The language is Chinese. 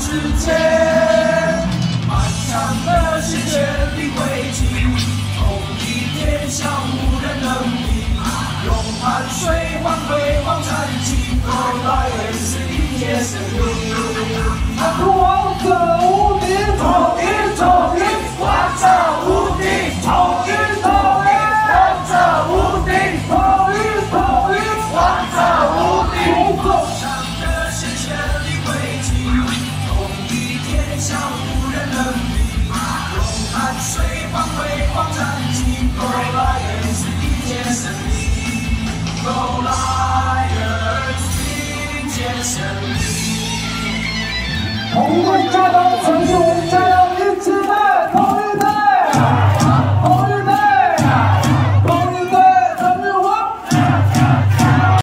世界。漫长的时间的轨迹，同一天下无人能敌。用汗水换辉煌战绩，后来是一铁生。